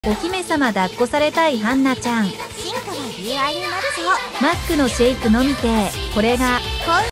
お姫様抱っこされたいハンナちゃん。 進化は UI になるぞ。 マックのシェイク飲みて、これが